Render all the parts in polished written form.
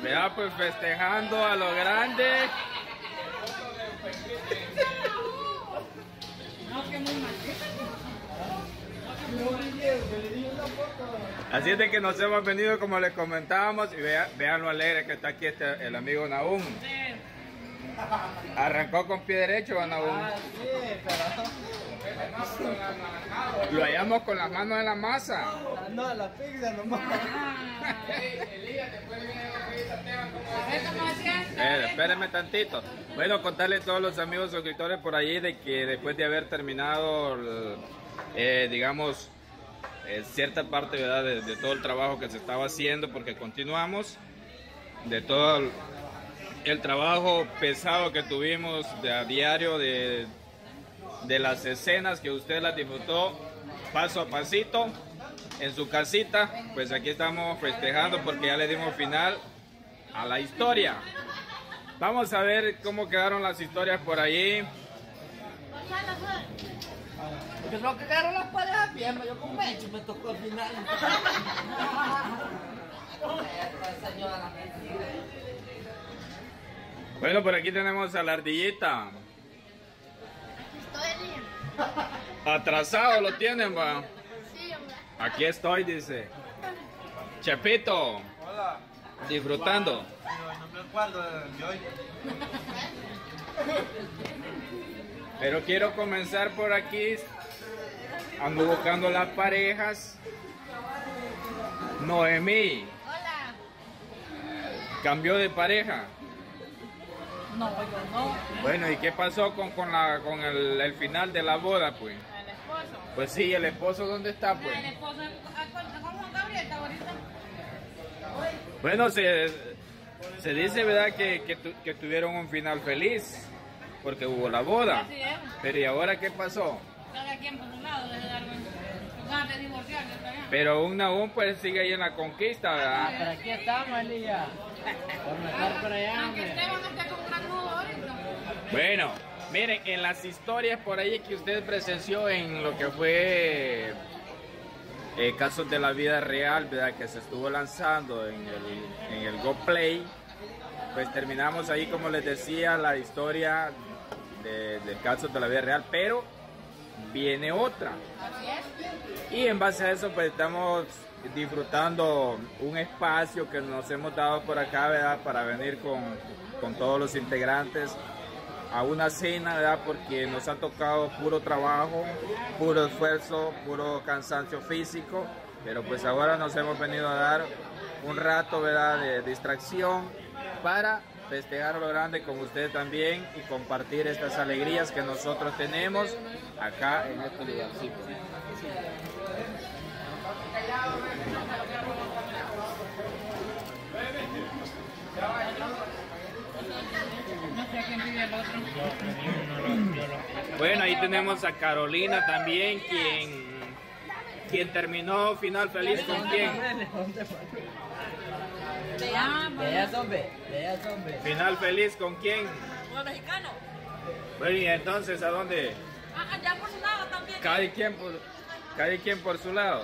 Vea, pues festejando a lo grande. Así es de que nos hemos venido, como les comentábamos, y vean lo alegre que está aquí el amigo Nahum. Arrancó con pie derecho, Nahum. Lo hallamos con las manos en la masa. No, la pizza nomás. Espérenme tantito. Bueno, contarle a todos los amigos suscriptores por allí de que después de haber terminado, digamos, cierta parte, ¿verdad? De todo el trabajo que se estaba haciendo, porque continuamos, de todo el trabajo pesado que tuvimos a diario, de las escenas que usted las disfrutó paso a pasito en su casita. Pues aquí estamos festejando porque ya le dimos final a la historia. Vamos a ver cómo quedaron las historias por allí. Pues lo que quedaron las parejas bien, yo con Mecho me tocó al final. Bueno, por aquí tenemos a la ardillita. Estoy bien. Atrasado lo tienen, va. Sí, hombre. Aquí estoy, dice. Chepito. Hola. Disfrutando. No me acuerdo de hoy. Pero quiero comenzar por aquí. Ando buscando las parejas. Noemí. Hola. Cambió de pareja. No, yo no. Bueno, ¿y qué pasó con el final de la boda, pues? El esposo. Pues sí, ¿el esposo dónde está, pues? El esposo con Juan Gabriel está ahorita. Bueno, se dice, ¿verdad?, que tuvieron un final feliz, porque hubo la boda. Así es. Pero ¿y ahora qué pasó? Cada quien por su lado, desde darme ganas de divorciarse. Pero un Nahum pues sigue ahí en la conquista, ¿verdad? Pero aquí estamos, Elías. Por estar por allá, Aunque hombre. Esteban esté con una cruz ahorita. Bueno, miren, en las historias por ahí que usted presenció en lo que fue casos de la vida real, ¿verdad?, que se estuvo lanzando en el GoPlay, pues terminamos ahí, como les decía, la historia de casos de la vida real, pero viene otra. Así es. Y en base a eso pues estamos disfrutando un espacio que nos hemos dado por acá, ¿verdad?, para venir con todos los integrantes a una cena, ¿verdad?, porque nos ha tocado puro trabajo, puro esfuerzo, puro cansancio físico, pero pues ahora nos hemos venido a dar un rato, ¿verdad?, de distracción para festejar lo grande con ustedes también y compartir estas alegrías que nosotros tenemos acá en este lugarcito. No sé a quién vive el otro. Bueno, ahí tenemos a Carolina también, quien terminó final feliz con quién. Veas, hombre. Final feliz con quién. ¿Un mexicano? Bueno, y entonces, ¿a dónde? Allá por su lado también. Cada quien por su lado.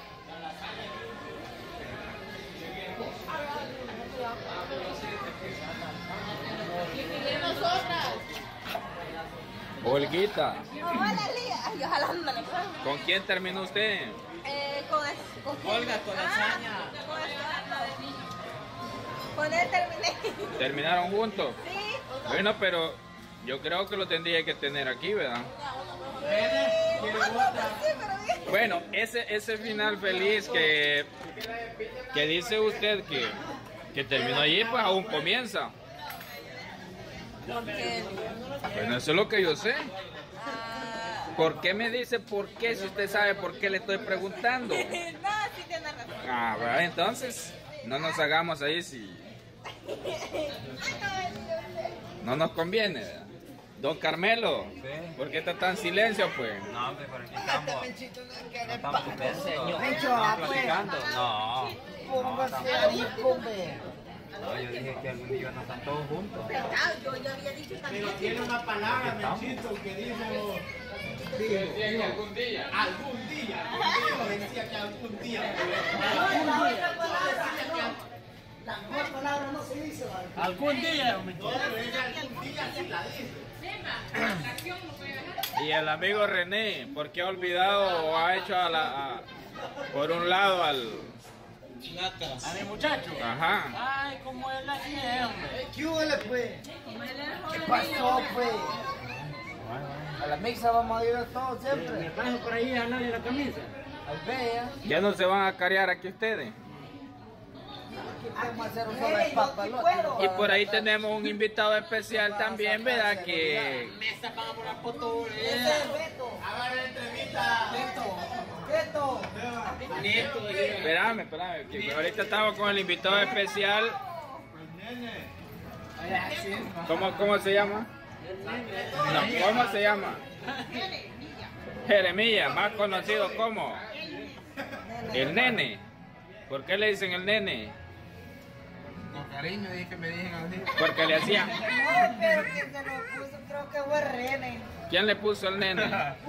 De nosotras. Olguita, Hola, Lía. Yo jalándole. ¿con quién terminó usted? Con Olga, con la saña. Con él terminé. ¿Terminaron juntos? Sí. Bueno, pero yo creo que lo tendría que tener aquí, ¿verdad? Bueno, ese final feliz que dice usted que terminó allí, pues aún comienza. Porque Bueno, eso es lo que yo sé. ¿Por qué me dice por qué si usted sabe por qué le estoy preguntando? no, sí tiene razón. Ah, bueno, entonces no nos hagamos ahí si no nos conviene, ¿verdad? Don Carmelo, ¿por qué está tan en silencio, pues? No, hombre, por aquí estamos. No estamos conversando. Mecho, Estamos pues. platicando. No. Póngase ahí, hombre. No, yo dije que algún día no están todos juntos. Yo ya había dicho también. Pero tiene una palabra, Menchito, que dijo... Algún día. Algún día. Yo decía que algún día. La mejor palabra no se dice, ¿vale? Algún día, hombre. Y el amigo René, ¿por qué ha olvidado o ha hecho por un lado al... A mi muchacho. Ajá. Ay, como él la tiene, hombre. ¿Qué hubo, pues? ¿Qué pasó, pues? A la misa vamos a ir a todos Me siempre. paso por ahí a jalarle la camisa. Al Bella. ¿Ya no se van a carear aquí ustedes? Aquí vamos a hacer un solo de papalote. Y por ahí tenemos un invitado especial también, ¿verdad? Que... Mesa para poner fotos. Hagan la entrevista. Beto. Espérame, que ahorita estamos con el invitado especial. ¿Cómo se llama? No, ¿cómo se llama? Jeremías, más conocido como el nene. ¿Por qué le dicen el nene? Con cariño dije que me dijeron así. Porque le hacían. No, pero que se lo puso, creo que fue René. ¿Quién le puso el nene?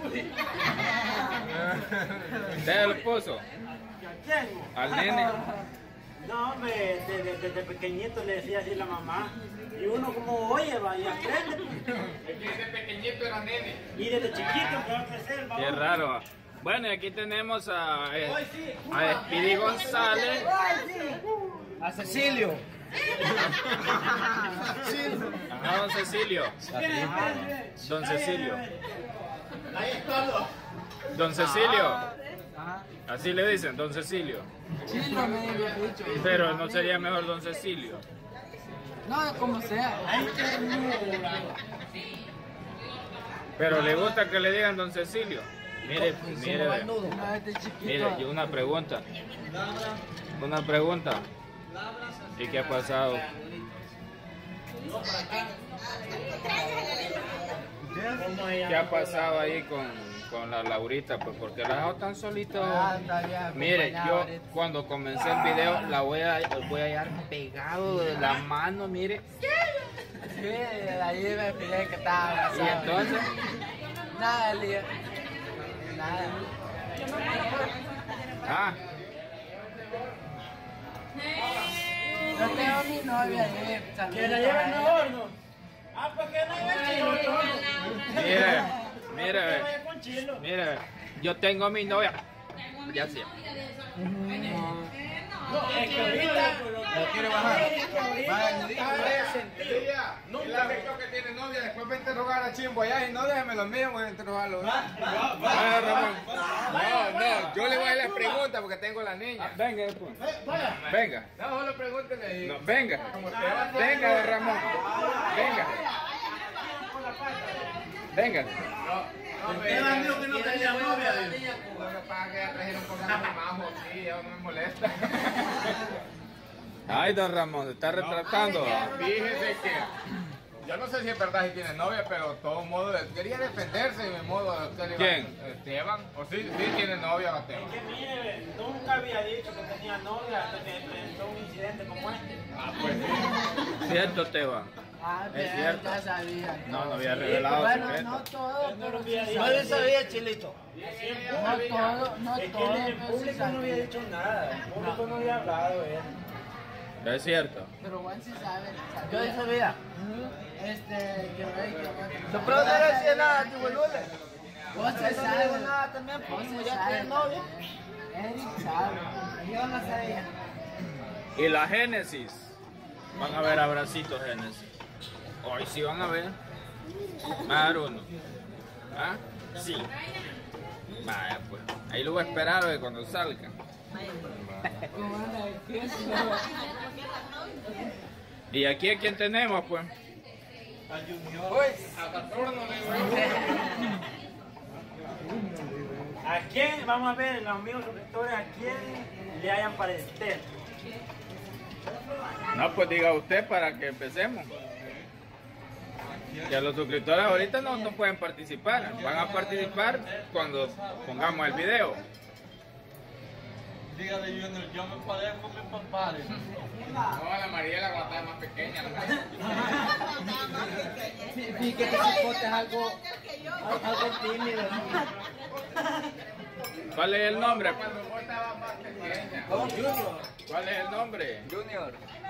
¿Usted lo puso? ¿Quién? Al nene. No, hombre, desde pequeñito le decía así la mamá. Y uno como oye, va y aprende. Es que desde pequeñito era nene. Y desde chiquito que va a crecer, va. Qué raro. Bueno, y aquí tenemos a Speedy González. A Cecilio. Ajá, don Cecilio. Don Cecilio. Ahí está. Don Cecilio. Así le dicen, don Cecilio. Pero no sería mejor don Cecilio. No, como sea. Pero le gusta que le digan don Cecilio. Mire, yo una pregunta. ¿Y qué ha pasado? ¿Qué ha pasado ahí con la Laurita? Pues porque la dejó tan solito. Mire, yo cuando comencé el video la voy a hallar pegado de la mano, mire. Sí, ahí me pide que estaba abrazado. Y entonces, Nada, Elías. Nada. Yo tengo mi novia ahí. Que la lleven al horno. Ah, pues que no lleven mire, yo tengo mi novia. Ya sé. Es que ahorita ¿Lo quiere bajar? Nunca me creo que tiene novia. Después va a interrogar a Chimbo allá y no déjeme los míos, voy a interrogarlo. No, yo le voy a hacer las preguntas porque tengo la niña. Venga, después. Venga. No, solo pregúntele ahí. No, venga. Venga, don Ramón. Venga. Era mío que no tenía novia. Bueno, para que ya trajeron un poco de majo, sí, eso no me molesta. Ay, don Ramón, se está retratando. Fíjese que yo no sé si es verdad si tiene novia, pero de todo modo quería defenderse de mi modo. ¿Quién? Esteban. O sí tiene novia, Esteban. Que mire, nunca había dicho que tenía novia hasta que presentó un incidente como este. Ah, pues sí. Cierto, Esteban. Es cierto. Ya sabía. No había revelado Bueno, secreto. no todo, No lo pero había sí dicho. sabía. sabía, Chilito. No todo, no Es que todo. en el pero sí público no había sabía. dicho nada. El público no había hablado de él. Es cierto. Pero Juan sí sabe. Yo sí sabía. Que Yo pero no le decía nada, Tibuelule. Vos se No le digo sabe. nada también, Vos porque se ya sabe. tiene novia. Eric sabe. Yo no sabía. Y la Génesis. Van a ver abracitos, Génesis. Hoy sí van a ver. Más uno. ¿Ah? Sí. Vaya, pues. Ahí lo voy a esperar cuando salga. Y aquí a quién tenemos, pues. ¿A quién? Vamos a ver, los amigos suscriptores, ¿a quién le hayan parecer? No, pues diga usted para que empecemos. Que los suscriptores ahorita no pueden participar. Van a participar cuando pongamos el video. Dígale, Junior, yo me parezco a mi papá. No, la Mariela cuando estaba más pequeña. Y que te comportes algo tímido. ¿Cuál es el nombre? Cuando vos estabas más pequeña. Junior. ¿Cuál es el nombre? Junior.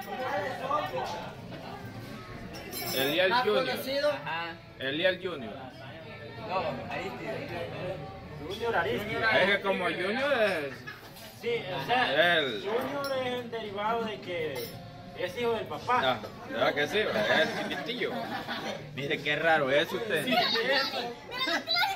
Eliel Más Junior. conocido. Ajá. Eliel Junior. No, Aristide. Junior Aristide. Es que como Junior es... Sí, o sea, Él. Junior es el derivado de que es hijo del papá. Ah, ¿verdad que sí? Es chiquitillo. Mire qué raro es usted. Sí, es.